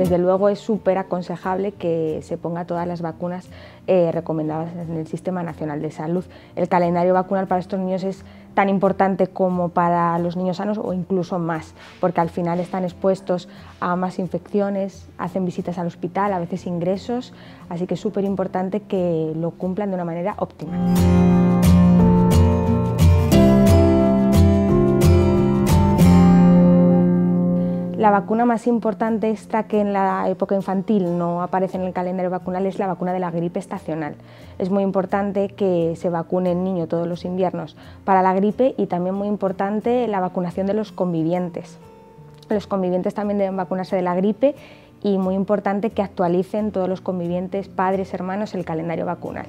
Desde luego es súper aconsejable que se ponga todas las vacunas recomendadas en el Sistema Nacional de Salud. El calendario vacunal para estos niños es tan importante como para los niños sanos o incluso más, porque al final están expuestos a más infecciones, hacen visitas al hospital, a veces ingresos, así que es súper importante que lo cumplan de una manera óptima. La vacuna más importante, esta que en la época infantil no aparece en el calendario vacunal, es la vacuna de la gripe estacional. Es muy importante que se vacune el niño todos los inviernos para la gripe y también muy importante la vacunación de los convivientes. Los convivientes también deben vacunarse de la gripe y muy importante que actualicen todos los convivientes, padres, hermanos, el calendario vacunal.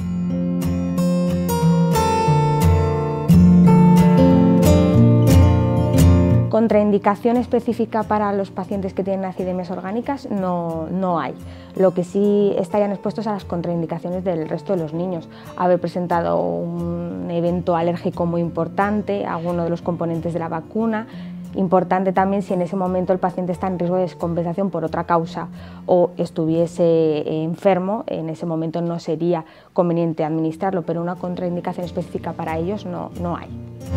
Contraindicación específica para los pacientes que tienen acidemias orgánicas no hay. Lo que sí estarían expuestos a las contraindicaciones del resto de los niños. Haber presentado un evento alérgico muy importante a alguno de los componentes de la vacuna. Importante también si en ese momento el paciente está en riesgo de descompensación por otra causa o estuviese enfermo, en ese momento no sería conveniente administrarlo, pero una contraindicación específica para ellos no hay.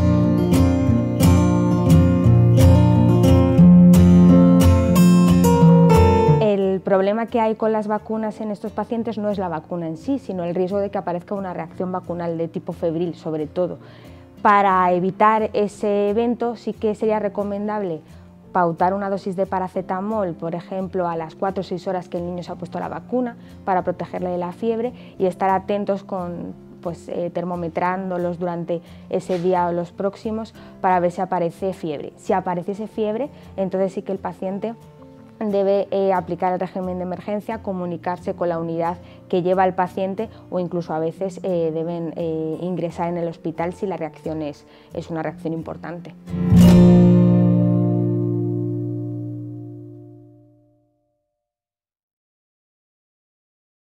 El problema que hay con las vacunas en estos pacientes no es la vacuna en sí, sino el riesgo de que aparezca una reacción vacunal de tipo febril, sobre todo. Para evitar ese evento sí que sería recomendable pautar una dosis de paracetamol, por ejemplo, a las 4 o 6 horas que el niño se ha puesto la vacuna para protegerle de la fiebre y estar atentos termometrándolos durante ese día o los próximos para ver si aparece fiebre. Si apareciese fiebre, entonces sí que el paciente debe aplicar el régimen de emergencia, comunicarse con la unidad que lleva al paciente o incluso a veces deben ingresar en el hospital si la reacción es una reacción importante.